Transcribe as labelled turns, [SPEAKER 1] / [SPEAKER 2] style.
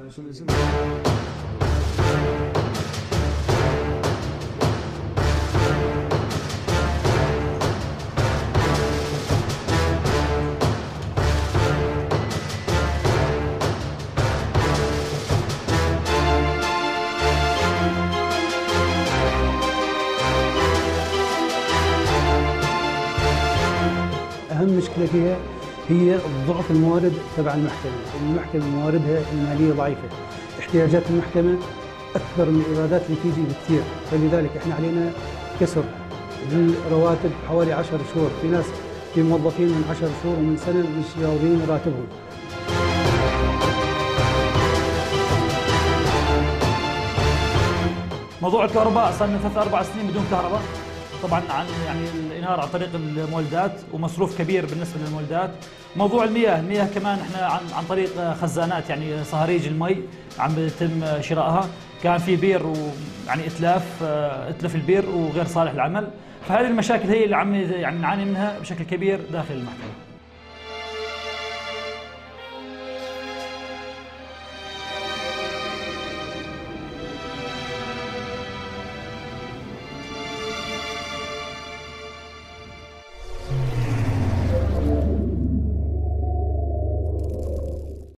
[SPEAKER 1] أهم مشكلة فيها هي ضعف الموارد تبع المحكمة. المحكمة مواردها المالية ضعيفة، احتياجات المحكمة أكثر من الإيرادات اللي تيجي بكثير، فلذلك إحنا علينا كسر الرواتب حوالي 10 شهور، في ناس في موظفين من 10 شهور ومن سنة مش راضيين راتبهم.
[SPEAKER 2] موضوع الكهرباء صار لنا 3-4 سنين بدون كهرباء، طبعا عن يعني الانهار عن طريق المولدات ومصروف كبير بالنسبه للمولدات. موضوع المياه كمان احنا عن طريق خزانات، يعني صهاريج المي عم بيتم شرائها، كان في بير ويعني اتلف البير وغير صالح للعمل، فهذه المشاكل هي اللي عم يعني نعاني منها بشكل كبير داخل المحكمه.